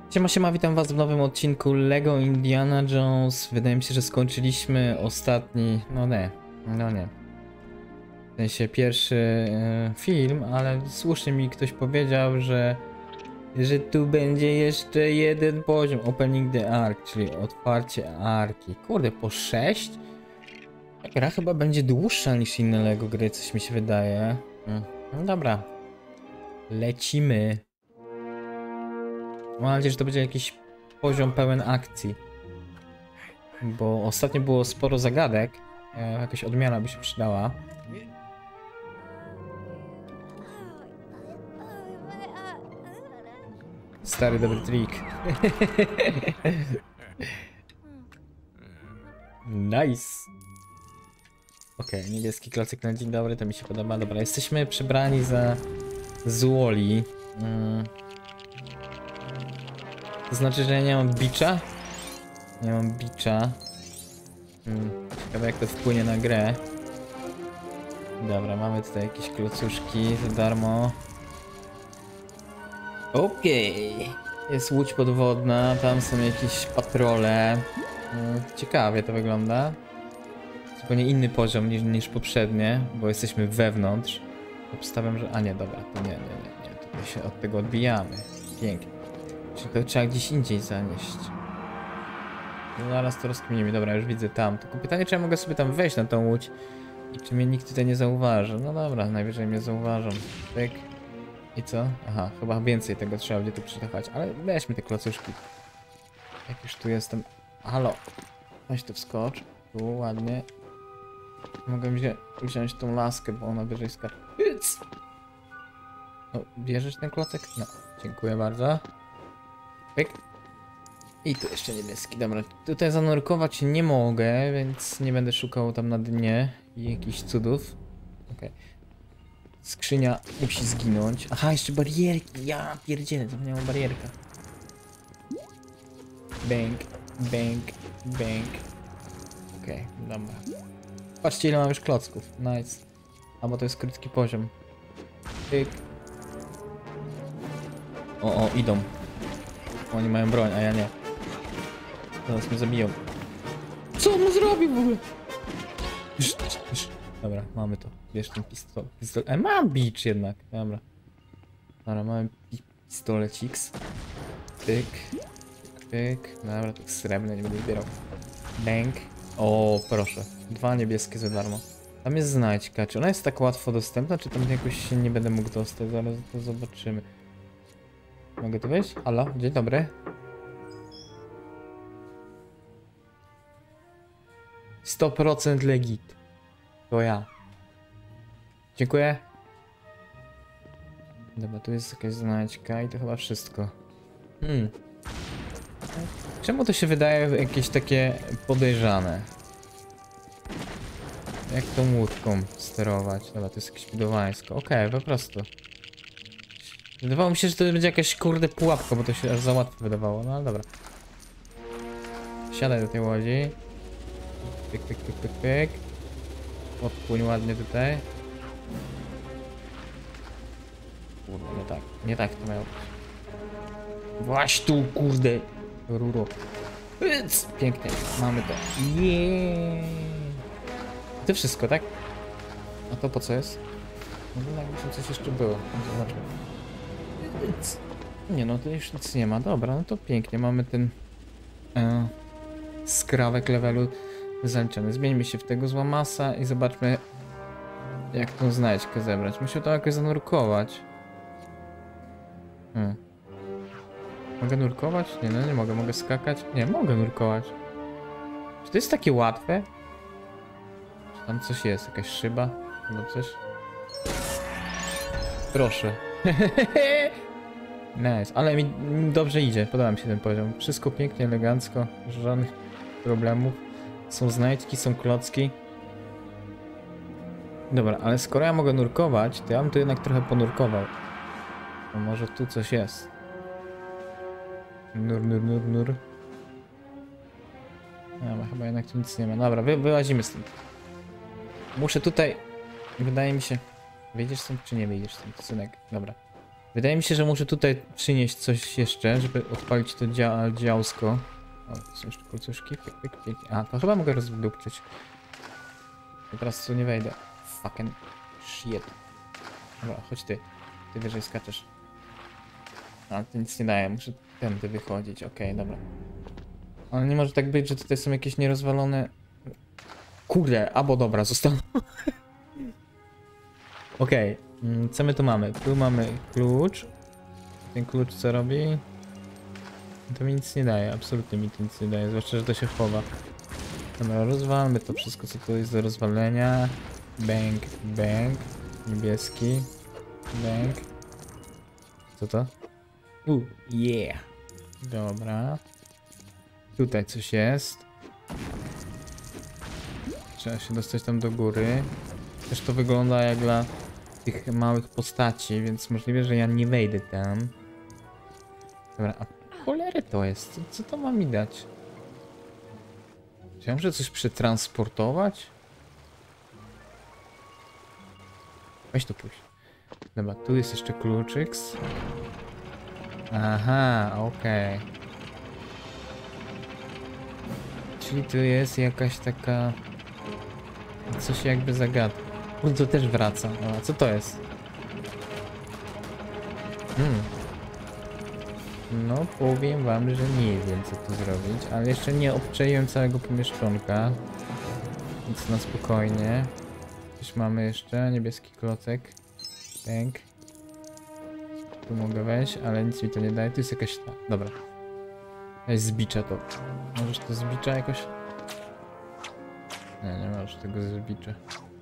Siema, witam was w nowym odcinku LEGO Indiana Jones. Wydaje mi się, że skończyliśmy ostatni, no nie. W sensie pierwszy film, ale słusznie mi ktoś powiedział, że tu będzie jeszcze jeden poziom. Opening the Ark, czyli otwarcie arki. Kurde, po 6? Ta gra chyba będzie dłuższa niż inne LEGO gry, coś mi się wydaje. No dobra. Lecimy. Mam nadzieję, że to będzie jakiś poziom pełen akcji. Bo ostatnio było sporo zagadek. Jakaś odmiana by się przydała. Stary dobry trik. Nice. Okej, niebieski klocek na dzień dobry, to mi się podoba. Dobra, jesteśmy przebrani za złoli. To znaczy, że ja nie mam bicza? Nie mam bicza. Ciekawe jak to wpłynie na grę. Dobra, mamy tutaj jakieś klocuszki za darmo. Okej. Jest łódź podwodna, tam są jakieś patrole. Ciekawie to wygląda. Zupełnie inny poziom niż poprzednie, bo jesteśmy wewnątrz. Obstawiam, że... A nie, dobra, to nie. Tutaj się od tego odbijamy. Pięknie. Czyli to trzeba gdzieś indziej zanieść. No zaraz to rozkminimy. Dobra, już widzę tam. Tylko pytanie, czy ja mogę sobie tam wejść na tą łódź i czy mnie nikt tutaj nie zauważy. No dobra, najwyżej mnie zauważą. Pyk. I co? Aha, chyba więcej tego trzeba będzie tu przydawać. Ale weźmy te klocuszki. Jak już tu jestem. Halo. Weź tu wskocz. Tu ładnie. Mogę wziąć tą laskę, bo ona wyżej skacze. No, bierzesz ten klocek? No, dziękuję bardzo. Pyk. I tu jeszcze niebieski. Dobra, tutaj zanurkować nie mogę, więc nie będę szukał tam na dnie i jakichś cudów. Okej. Skrzynia musi zginąć. Aha, jeszcze barierki. Ja pierdzielę, zapomniałem o barierkach. Bank. Okej, dobra. Patrzcie ile mam już klocków. Nice. A bo to jest krótki poziom. Pyk. O, idą. Oni mają broń, a ja nie. Teraz mnie zabiją. Co on mu zrobił w ogóle? Dobra, mamy to. Bierz ten pistol. Mam bicz jednak. Dobra. Dobra, mamy pistoleciks. Pyk. Dobra, tak srebrny nie będę zbierał. Bang. O, proszę. 2 niebieskie za darmo. Tam jest znajdźka. Czy ona jest tak łatwo dostępna, czy tam jakoś się nie będę mógł dostać? Zaraz to zobaczymy. Mogę tu wejść? Halo, dzień dobry. 100% legit. To ja. Dziękuję. Dobra, tu jest jakaś znajdźka i to chyba wszystko. Czemu to się wydaje jakieś takie podejrzane? Jak tą łódką sterować? Dobra, to jest jakieś budowańsko. Okej, po prostu. Wydawało mi się, że to będzie jakaś kurde pułapka, bo to się aż za łatwo wydawało. No ale dobra. Siadaj do tej łodzi. Pyk. Odpłyń ładnie tutaj. Kurde, nie tak to miało być. Właśnie tu, kurde. Ruro. Pyc! Pięknie, mamy to. Jeee. To wszystko, tak? A to po co jest? No jakby coś jeszcze było. Zobaczmy. Nie no, to już nic nie ma. Dobra, no to pięknie. Mamy ten skrawek levelu zaliczony. Zmieńmy się w tego złamasa i zobaczmy jak tą znajdźkę zebrać. Muszę to jakoś zanurkować. Mogę nurkować? Nie, no nie mogę. Mogę skakać? Nie, mogę nurkować. Czy to jest takie łatwe? Czy tam coś jest? Jakaś szyba? Albo coś? Proszę. Nice, ale mi dobrze idzie. Podoba mi się ten poziom. Wszystko pięknie, elegancko. Żadnych problemów. Są znajdźki, są klocki. Dobra, ale skoro ja mogę nurkować, to ja bym tu jednak trochę ponurkował. No może tu coś jest. Nur. Dobra, chyba jednak tu nic nie ma. Dobra, wyłazimy stąd. Muszę tutaj... Wydaje mi się... Wyjdziesz stąd czy nie wyjdziesz stąd, synek? Dobra. Wydaje mi się, że muszę tutaj przynieść coś jeszcze, żeby odpalić to działsko. O, to są jeszcze kolcuszki. Pyk, pyk, pyk. A, to chyba mogę rozdupczyć. I teraz tu nie wejdę. Fucking shit. Dobra, chodź ty. Ty wyżej skaczesz. A, to nic nie daje, muszę tędy wychodzić. Okej, dobra. Ale nie może tak być, że tutaj są jakieś nierozwalone... Kurde, albo dobra, zostaną. Okej, co my tu mamy? Tu mamy klucz. Ten klucz co robi? To mi nic nie daje, absolutnie mi to nic nie daje, zwłaszcza, że to się chowa. Dobra, rozwalmy to wszystko, co tu jest do rozwalenia. Bang, bang. Niebieski. Bang. Co to? Yeah. Dobra. Tutaj coś jest. Trzeba się dostać tam do góry. Też to wygląda jak dla tych małych postaci, więc możliwe, że ja nie wejdę tam. Dobra, a cholery to jest? Co to ma mi dać? Czy ja muszę coś przetransportować? Weź to pójść. Dobra, tu jest jeszcze kluczyk. Aha, okej. Czyli tu jest jakaś taka... Coś jakby zagadka. To też wraca. A co to jest? No, powiem wam, że nie wiem, co tu zrobić, ale jeszcze nie obczaiłem całego pomieszczonka. Więc na spokojnie. Coś mamy jeszcze, niebieski klocek. Pęk. Tu mogę wejść, ale nic mi to nie daje. Tu jest jakaś ta. Dobra. Weź zbicza to. Możesz to zbicza jakoś? Nie, nie możesz tego zbicza.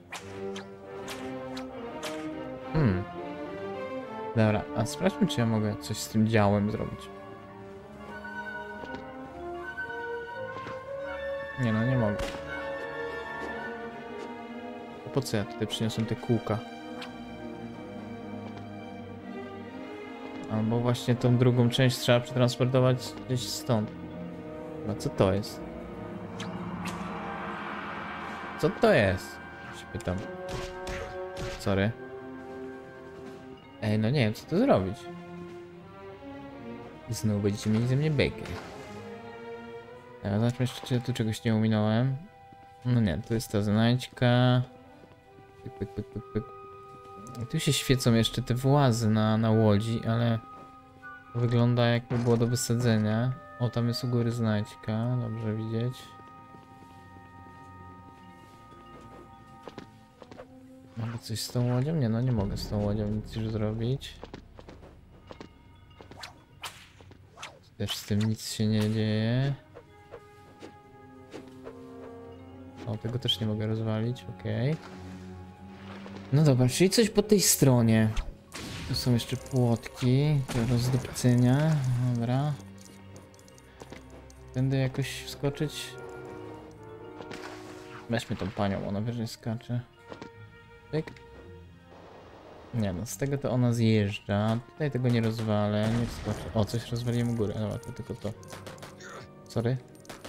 Dobra, a sprawdźmy, czy ja mogę coś z tym działem zrobić. Nie no, nie mogę. To po co ja tutaj przyniosłem te kółka? Albo właśnie tą drugą część trzeba przetransportować gdzieś stąd. No co to jest? Co to jest? Się pytam. Sorry. Ej, no nie wiem, co to zrobić. I znowu będziecie mieli ze mnie bekę. Zobaczmy jeszcze, czy ja tu czegoś nie ominąłem. No nie, to jest ta znajdźka. Pyk, pyk, pyk, pyk, pyk. I tu się świecą jeszcze te włazy na łodzi, ale... To wygląda jakby było do wysadzenia. O, tam jest u góry znajdźka, dobrze widzieć. Mogę coś z tą łodzią? Nie, no nie mogę z tą łodzią nic już zrobić. Też z tym nic się nie dzieje. O, tego też nie mogę rozwalić, okej. No dobra, czyli coś po tej stronie. Tu są jeszcze płotki do rozdupcenia, dobra. Będę jakoś wskoczyć. Weźmy tą panią, ona wyżej skacze. Pyk. Nie no, z tego to ona zjeżdża. Tutaj tego nie rozwalę, nie wskoczę. O, coś rozwaliłem u góry, dobra, to tylko to. Sorry.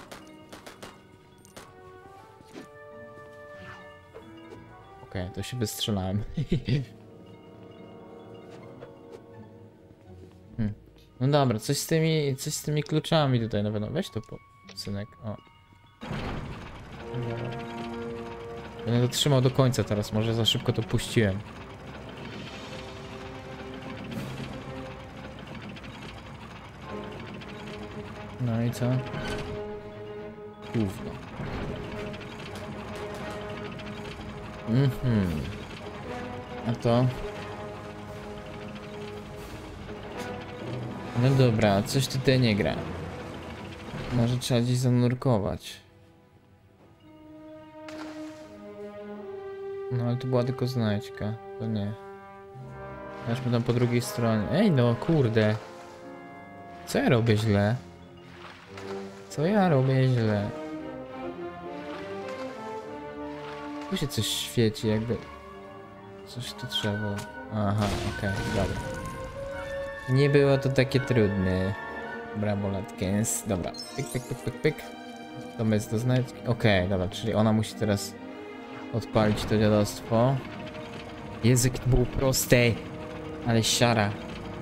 Okej, to się wystrzelałem. No dobra, coś z tymi kluczami tutaj na pewno. Weź to po, synek, o. Będę to trzymał do końca teraz, może za szybko to puściłem. No i co? Gówno. A to? No dobra, coś tutaj nie gra. Może trzeba gdzieś zanurkować. No ale to była tylko znajdźka, to nie. Weźmy tam po drugiej stronie. Ej no, kurde. Co ja robię źle? Co ja robię źle? Tu się coś świeci, jakby... Coś tu trzeba. Aha, okej, dobra. Nie było to takie trudne. Brawo, Latkins. Dobra, pyk, pyk, pyk, pyk, pyk. To jest do znajdźki. Okej, dobra, czyli ona musi teraz odpalić to dziadostwo. Język był prosty, ale siara.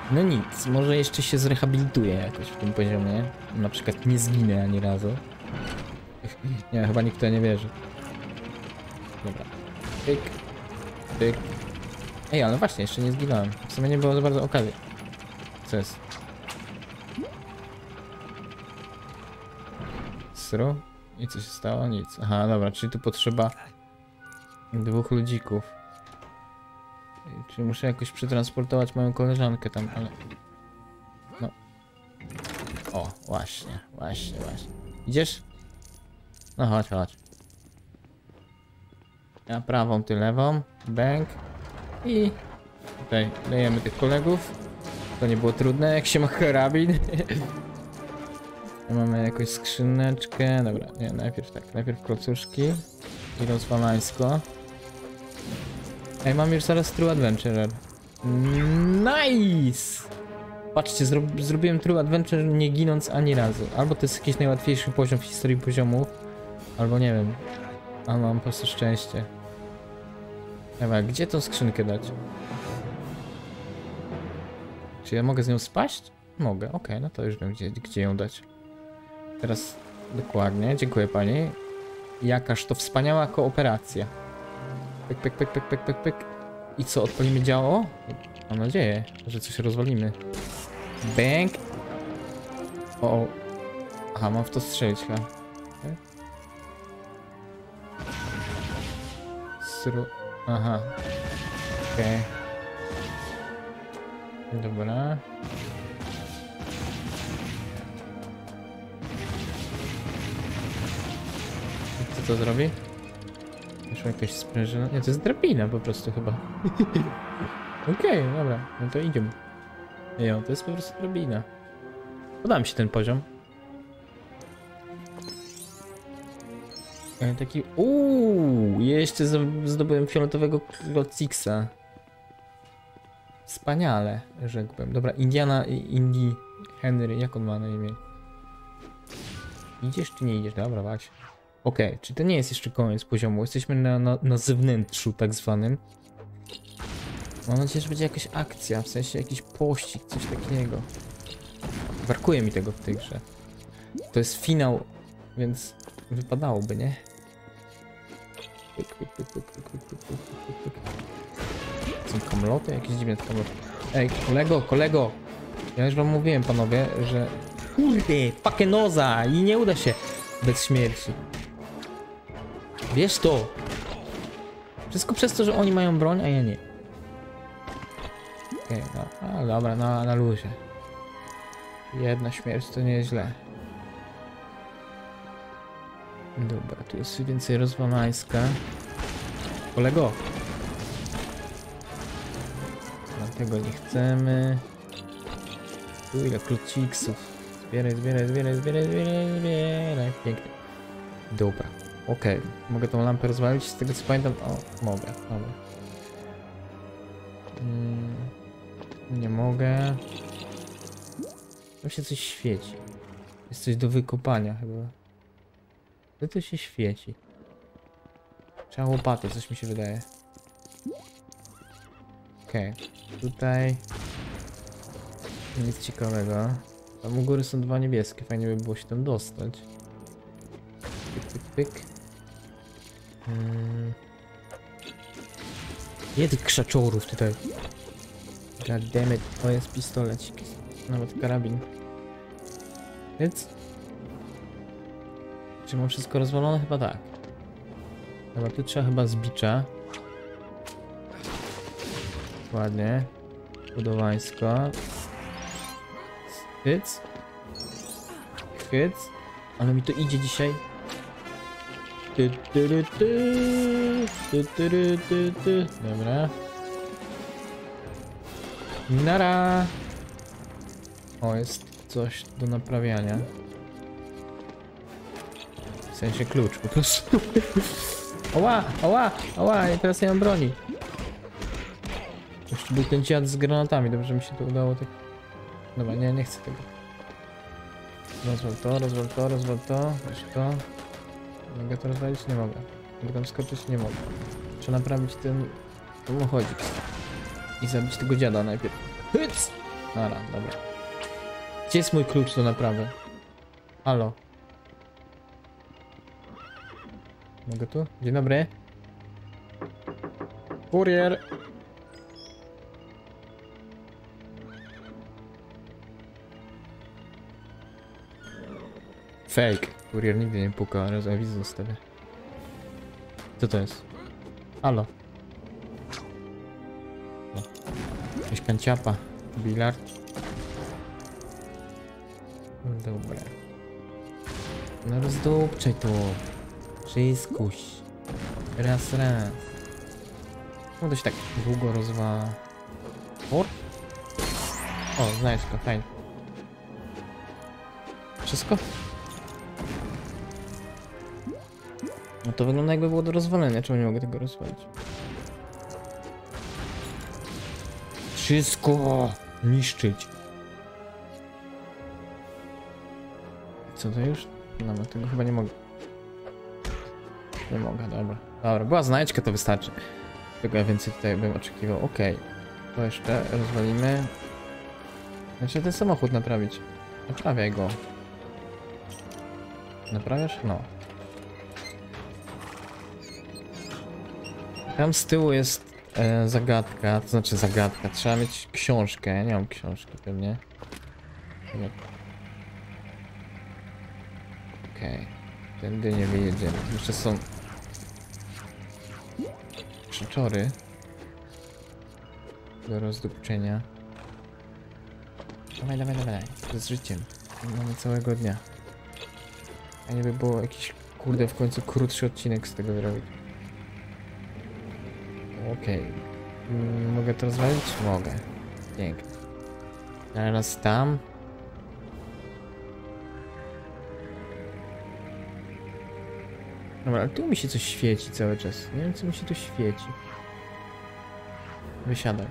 No nic, może jeszcze się zrehabilituję jakoś w tym poziomie. Na przykład nie zginę ani razu. Nie, chyba nikt w to nie wierzy. Dobra. Pyk. Pyk. Ej, ale właśnie, jeszcze nie zginąłem. W sumie nie było za bardzo okazji. Co jest? Sru? I co się stało? Nic. Aha, dobra, czyli tu potrzeba 2 ludzików. Czyli muszę jakoś przetransportować moją koleżankę tam, ale... No. O, właśnie. Idziesz? No chodź. Ja prawą, ty lewą. Bęk. I... Tutaj lejemy tych kolegów. To nie było trudne, jak się ma karabin. Mamy jakąś skrzyneczkę. Dobra, nie, najpierw klocuszki. I rozwalańsko. Ej, mam już zaraz True Adventure. Nice! Patrzcie, zrobiłem True Adventure nie ginąc ani razu. Albo to jest jakiś najłatwiejszy poziom w historii poziomów, albo nie wiem. A mam po prostu szczęście. Dobra, gdzie tą skrzynkę dać? Czy ja mogę z nią spaść? Mogę, okej, no to już wiem gdzie ją dać. Teraz dokładnie, dziękuję pani. Jakaż to wspaniała kooperacja. Pyk. I co, odpalimy działo? Mam nadzieję, że coś rozwalimy. Bang! O. Aha, mam w to strzelić chyba. Okay. Aha. Okej. Dobra. Co to zrobi? Jeszcze jakaś sprężyna? Nie, to jest drabina po prostu chyba. Okej, dobra, no to idziemy. Jo, to jest po prostu drabina. Podoba mi się ten poziom. Taki... jeszcze zdobyłem fioletowego Glotsixa. Wspaniale, rzekłbym. Dobra, Indie Henry, jak on ma na imię? Idziesz czy nie idziesz? Dobra, właśnie. Okej, czy to nie jest jeszcze koniec poziomu? Jesteśmy na zewnętrzu tak zwanym. Mam nadzieję, że będzie jakaś akcja, w sensie jakiś pościg, coś takiego. Brakuje mi tego w tej grze. To jest finał, więc wypadałoby, nie? Są kamloty? Jakieś dziwne kamloty. Ej, kolego! Ja już wam mówiłem, panowie, że... Kurde, pakenoza! I nie uda się bez śmierci. Wiesz to! Wszystko przez to, że oni mają broń, a ja nie. Okej, no, dobra, na luzie. Jedna śmierć to nie jest źle. Dobra, tu jest więcej rozwalańska. Kolego! Dlatego nie chcemy. Tu ile kluciksów. Zbieraj. Pięknie. Dobra. Okej. Mogę tą lampę rozwalić? Z tego co pamiętam... O, mogę. Dobra. Nie mogę. Tam się coś świeci. Jest coś do wykopania chyba. Co to się świeci? Trzeba łopaty, coś mi się wydaje. Okej. Tutaj... Nic ciekawego. Tam u góry są 2 niebieskie. Fajnie by było się tam dostać. Pyk. Nie tych krzaczorów tutaj. Goddammit. To jest pistolecik. Nawet karabin. Więc... Czy mam wszystko rozwalone? Chyba tak. Dobra, tu trzeba chyba zbicza. Ładnie. Budowańsko. Hyc. Ale mi to idzie dzisiaj. Dobra. Nara. O, jest coś do naprawiania. W sensie klucz po prostu. Ała, ja teraz nie mam broni. Jeszcze był ten dziad z granatami, dobrze mi się to udało tak. Dobra, nie chcę tego. Rozwal to. Weź to. Mogę to rozwalić? Nie mogę. Mogę tam skoczyć? Nie mogę. Trzeba naprawić ten samochodzik. I zabić tego dziada najpierw. Hyc! Dobra, dobra. Gdzie jest mój klucz do naprawy? Halo? Mogę tu? Dzień dobry. Kurier. Fake. Kurier nigdy nie puka, ale awizę zostawię. Co to jest? Halo? No. Jakaś kanciapa. Bilard. Dobra. No rozdupczaj to. Wszystkuś. Raz. No to się tak długo rozwala. O, znajdźko, fajnie. Wszystko? No to wygląda jakby było do rozwalenia. Czemu nie mogę tego rozwalić? Wszystko niszczyć. Co to już? No, tego chyba nie mogę. Nie mogę, dobra. Dobra, była znajdźka, to wystarczy. Tego ja więcej tutaj bym oczekiwał. Okej. To jeszcze rozwalimy. Znaczy ten samochód naprawić. Naprawiaj go. Naprawiasz? No. Tam z tyłu jest zagadka, to znaczy zagadka. Trzeba mieć książkę. Ja nie mam książki pewnie. Okej. Tędy nie wyjedziemy. Jeszcze są krzyczory do rozdupczenia. Dawaj. To z życiem. Mamy całego dnia. A nie by było jakiś, kurde, w końcu krótszy odcinek z tego wyrobić. Okej. Mogę to rozwalić? Mogę. Pięknie. Teraz tam. Dobra, ale tu mi się coś świeci cały czas. Nie wiem, co mi się tu świeci. Wysiadaj.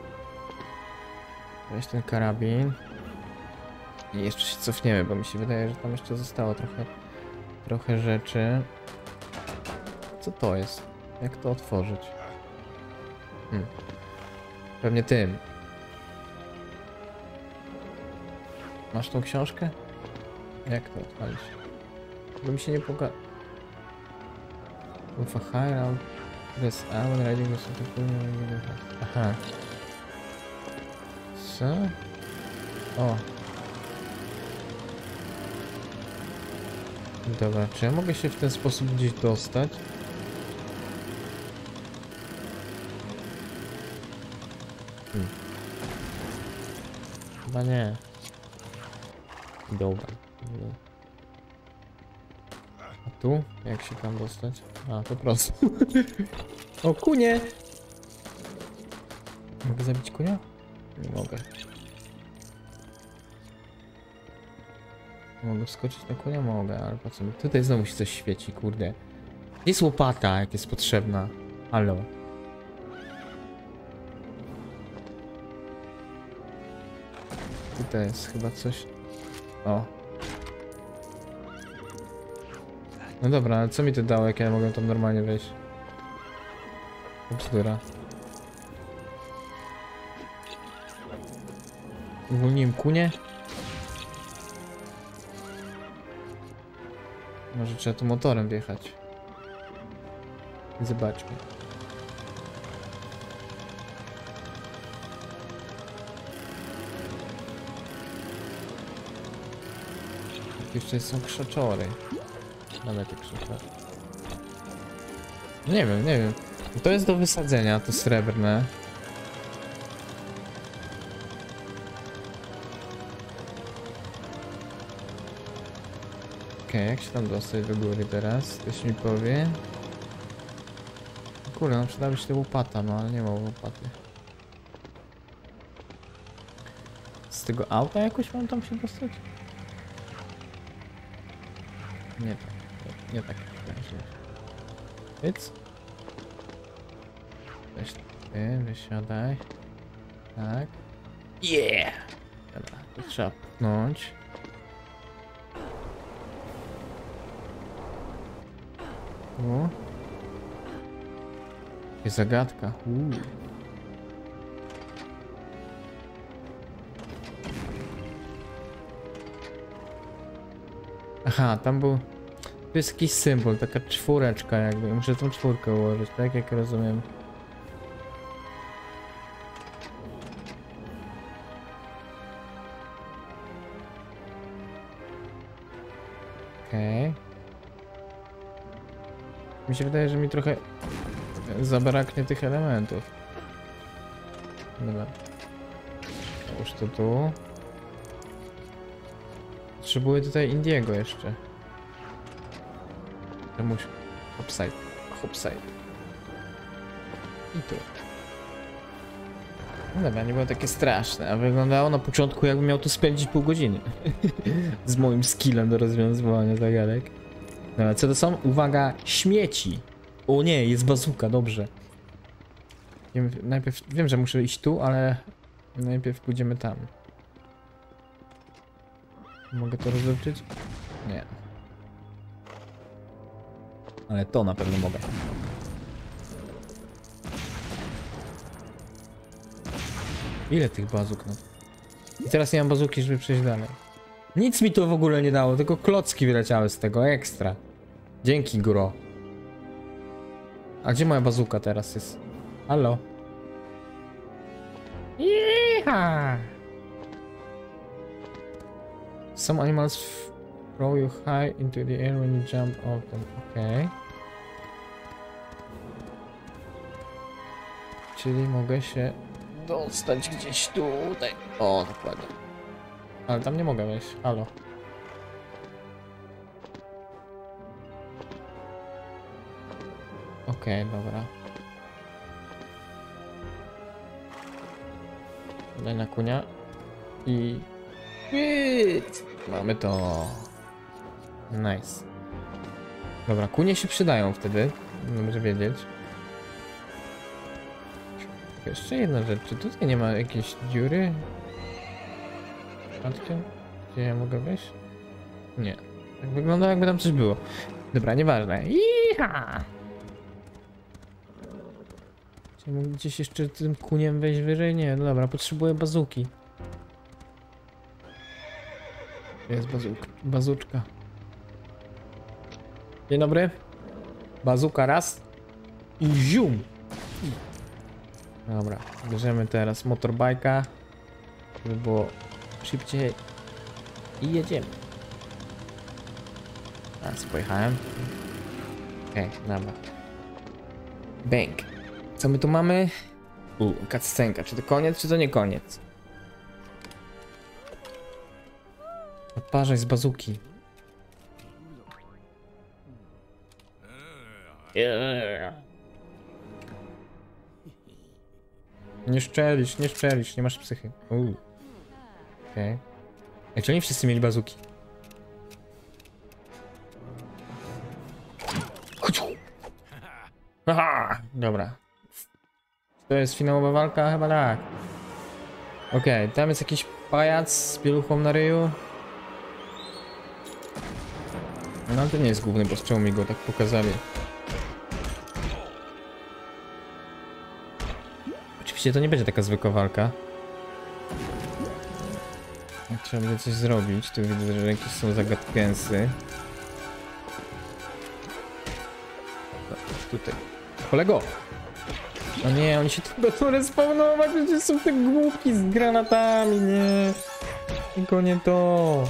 Weź ten karabin. I jeszcze się cofniemy, bo mi się wydaje, że tam jeszcze zostało trochę rzeczy. Co to jest? Jak to otworzyć? Pewnie tym. Masz tą książkę? Jak to odpalić? Bo mi się nie poga... With a high round, press A when riding was aha. Co? O. Dobra, czy ja mogę się w ten sposób gdzieś dostać? Chyba nie. Dobra. A tu? Jak się tam dostać? A, po prostu. O, kunie! Mogę zabić kunia? Nie mogę. Mogę wskoczyć na kunia? Mogę, ale po co mi? Tutaj znowu się coś świeci, kurde. Jest łopata, jak jest potrzebna. Halo. Tutaj jest chyba coś... O. No dobra, ale co mi to dało, jak ja mogę tam normalnie wejść? Bzdura. Uwolniłem kunię? Może trzeba tu motorem wjechać. Zobaczmy. Jeszcze są krzaczory. Mamy te krzaczory. Nie wiem. To jest do wysadzenia, to srebrne. Okej, jak się tam dostać do góry teraz? Ktoś mi powie. Kurde, no przydałaby się łopata, no ale nie ma łopaty. Z tego auta jakoś mam tam się dostać? Nie tak. Nie tak. Więc? Weź ty, wysiadaj. Tak. Yeah! Dobra, to trzeba pchnąć. O. Jest zagadka. Aha, tam był... Tu jest jakiś symbol, taka czwóreczka jakby. Muszę tą czwórkę ułożyć, tak jak rozumiem. Okej. Mi się wydaje, że mi trochę zabraknie tych elementów. Dobra. Już to tu. Potrzebuję tutaj Indiego jeszcze. Czemuś. Hopside. Hopside. I tu. No dobra, nie było takie straszne, a wyglądało na początku, jakbym miał tu spędzić pół godziny. Z moim skillem do rozwiązywania zagadek. Dobra, co to są? Uwaga, śmieci! O nie, jest bazuka, dobrze. Najpierw, wiem, że muszę iść tu, ale najpierw pójdziemy tam. Mogę to rozliczyć? Nie. Ale to na pewno mogę. Ile tych bazuk, no? I teraz nie mam bazuki, żeby przejść dalej. Nic mi to w ogóle nie dało, tylko klocki wyleciały z tego, ekstra. Dzięki, gro. A gdzie moja bazuka teraz jest? Halo? Yeeha! Some animals throw you high into the air when you jump off them. Okay. Czyli mogę się dostać gdzieś tutaj. O, dokładnie. Ale tam nie mogę wejść. Halo. Okej, dobra. Daj na kunia. I... Mamy to. Nice. Dobra, kunie się przydają wtedy. Dobrze wiedzieć. Jeszcze jedna rzecz. Czy tutaj nie ma jakiejś dziury? Patrzcie. Gdzie ja mogę wejść? Nie. Tak wygląda, jakby tam coś było. Dobra, nieważne. Iha! Czy mógł gdzieś jeszcze tym kuniem wejść wyżej? Nie, no dobra, potrzebuję bazuki. Jest bazuczka. Dzień dobry. Bazuka raz. I zium. Dobra, bierzemy teraz motorbajka, żeby było szybciej. I jedziemy. Teraz pojechałem. Okej, dobra. Bang. Co my tu mamy? Cutscenka. Czy to koniec, czy to nie koniec? Odparzaj z bazuki. Yeah. Nie szczelisz, nie masz psychy. Okej. Ej, czy oni wszyscy mieli bazuki? Aha! Dobra. To jest finałowa walka? Chyba tak. Okej, tam jest jakiś pajac z pieluchą na ryju. No to nie jest główny boss, czemu mi go tak pokazali? Oczywiście to nie będzie taka zwykła walka. Trzeba będzie coś zrobić. Tu widzę, że jakieś są zagadkensy. Tutaj. Kolego! No nie, oni się tu będą respawnować, przecież są te głupki z granatami, nie. Tylko nie to.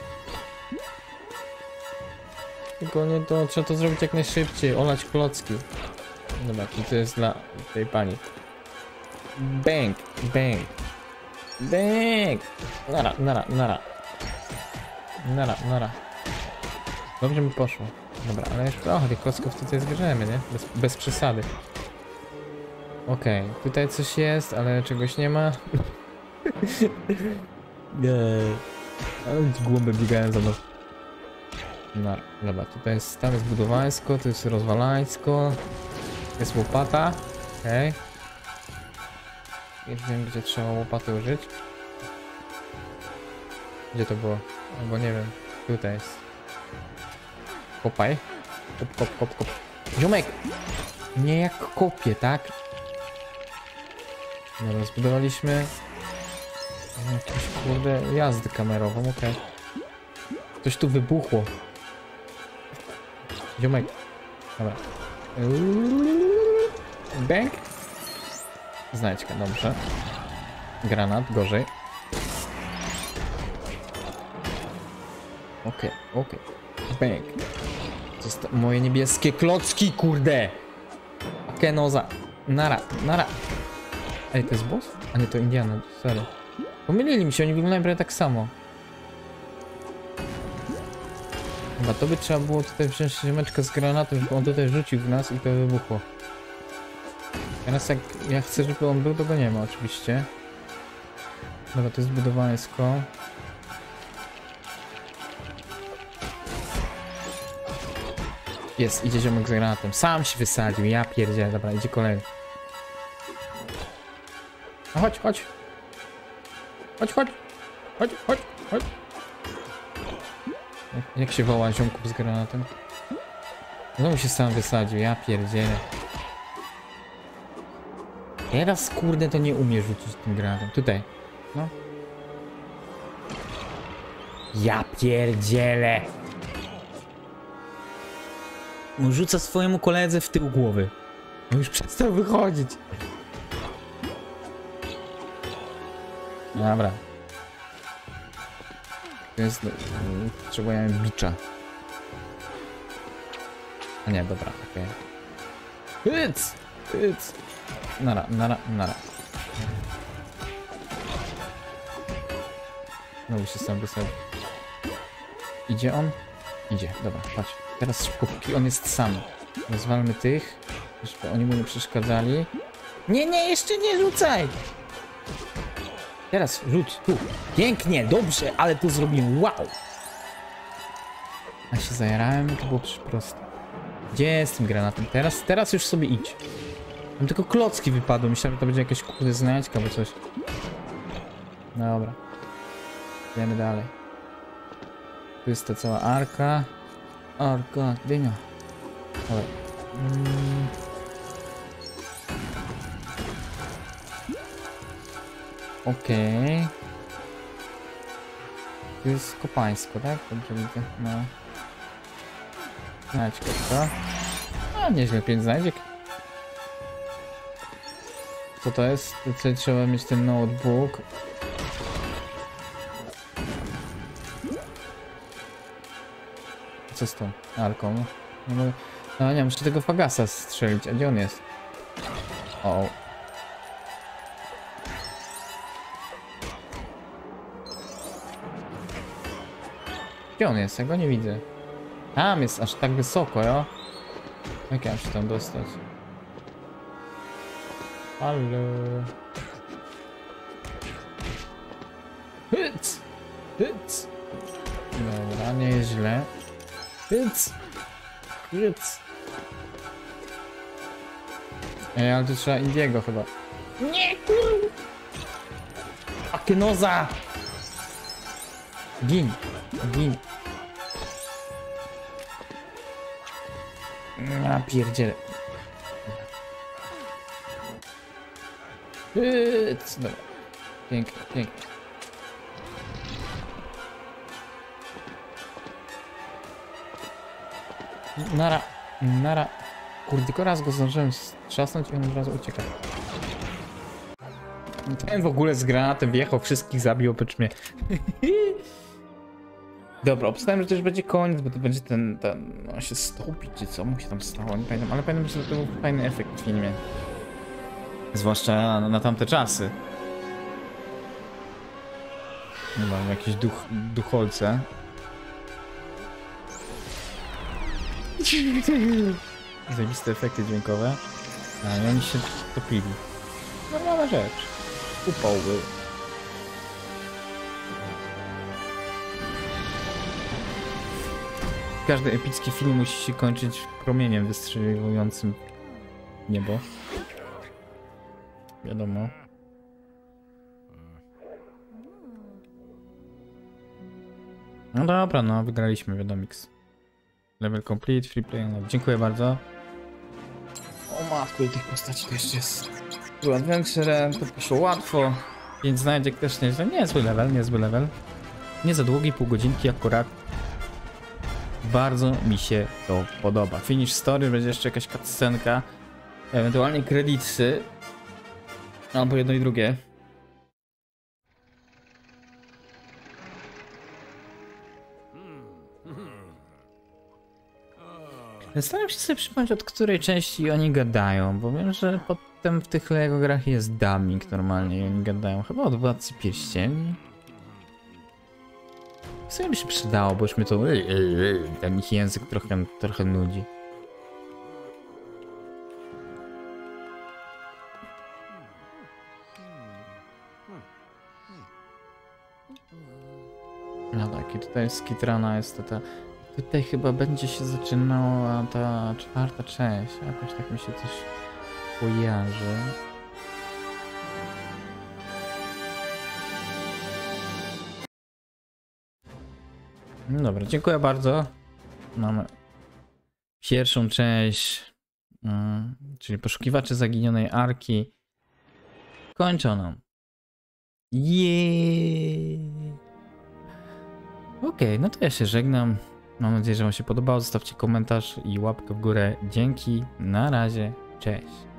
Tylko nie to, trzeba to zrobić jak najszybciej, olać klocki. Dobra, to jest dla tej pani. Bang, bang. Bang! Nara. Dobrze mi poszło. Dobra, ale jeszcze trochę tych klocków tutaj zbierzemy, nie? Bez przesady. Okej, tutaj coś jest, ale czegoś nie ma. Nie. Ale głąby biegają za mną. No, dobra, tutaj jest, tam jest budowańsko, tu jest rozwalańsko. Jest łopata. Okej. Już wiem, gdzie trzeba łopaty użyć. Gdzie to było? Albo nie wiem. Tutaj jest. Kopaj. Kop. Ziomek! Nie jak kopie, tak? Dobra, zbudowaliśmy jakąś kurde jazdę kamerową, okej. Coś tu wybuchło. Ziomek. Dobra. Bang. Znajdźka, dobrze. Granat, gorzej. Okej. Bang. Moje niebieskie klocki, kurde. Kenoza. Nara. Ej, to jest boss? A nie, to Indiana, sorry. Pomylili mi się, oni wyglądają prawie tak samo. Chyba to by trzeba było tutaj wziąć ziomeczkę z granatem, żeby on tutaj rzucił w nas i to wybuchło. Teraz jak ja chcę, żeby on był, to go nie ma oczywiście. Dobra, to jest budowańsko. Jest, idzie ziomek z granatem. Sam się wysadził, ja pierdzielę. Dobra, idzie kolejny. No chodź. Chodź. Jak się woła ziomków z granatem? Znowu się sam wysadził, ja pierdzielę. Teraz kurde to nie umie rzucić tym granatem. Tutaj. No. Ja pierdzielę. On rzuca swojemu koledze w tył głowy. On już przestał wychodzić. Dobra. To jest... Potrzebujemy bicza. A nie, dobra, okej. Hyc! Nara. Znowu się sam wysadził. Idzie on? Idzie, dobra, patrz. Teraz szybko, póki on jest sam. Rozwalmy tych, żeby oni mu nie przeszkadzali. Nie, jeszcze nie rzucaj! Teraz rzuć, tu. Pięknie, dobrze, ale to zrobiłem, wow! A się zajarałem, to było proste. Gdzie jest tym granatem? Teraz już sobie idź. Tam tylko klocki wypadły, myślałem, że to będzie jakaś kurde znajdźka albo coś. Dobra. Idziemy dalej. Tu jest ta cała arka. Dynia. Dobra. Okej. Tu jest kopańsko, tak? Dobrze widzę. No. Znajdź to. A, nieźle, 5 znajdziek. Co to jest? Tutaj trzeba mieć ten notebook. Co z tą arką? No nie, muszę tego fagasa strzelić. A gdzie on jest? O. Gdzie on jest? Ja go nie widzę. Tam jest aż tak wysoko, jo? Jak ja mam się tam dostać? Halo. Hyc! Dobra, nie jest źle. Hyc! Ej, ale tu trzeba Indiego chyba. Nie, kur... Akenoza! Gin. Ja pierdzielę. Dobra. Pięknie. Nara. Kurde, tylko raz go zdążyłem strzasnąć i on od razu ucieka. Ten w ogóle z granatem wjechał, wszystkich zabił oprócz mnie. Dobra, obstałem, że to już będzie koniec, bo to będzie ten on się stopi, czy co mu się tam stało, nie pamiętam, ale pamiętam, że to był fajny efekt w filmie. Zwłaszcza na tamte czasy. Chyba jakieś ducholce. Zajebiste efekty dźwiękowe. A i oni się topili. Normalna rzecz. Upał był. Każdy epicki film musi się kończyć promieniem wystrzeliwującym niebo. Wiadomo. No dobra, no wygraliśmy, wiadomix. Level complete, free play, no, dziękuję bardzo. O matko, i tych postaci też jest. Był adventure, to poszło łatwo. 5 znajdziek też niezły level. Nie za długi, pół godzinki akurat. Bardzo mi się to podoba. Finish story, będzie jeszcze jakaś cutscenka, ewentualnie kredyty, albo jedno i drugie. Staram się sobie przypomnieć, od której części oni gadają, bo wiem, że potem w tych Lego grach jest dubbing normalnie i oni gadają chyba od Władcy Pierścieni. W sumie by się przydało, bo już mnie to ten ich język trochę nudzi. No tak, i tutaj skitrana jest ta... Tutaj chyba będzie się zaczynała ta 4. część, jakoś tak mi się coś kojarzy. No dobra, dziękuję bardzo. Mamy pierwszą część, czyli poszukiwacze zaginionej arki, kończoną. Okej, no to ja się żegnam. Mam nadzieję, że wam się podobało. Zostawcie komentarz i łapkę w górę. Dzięki, na razie, cześć.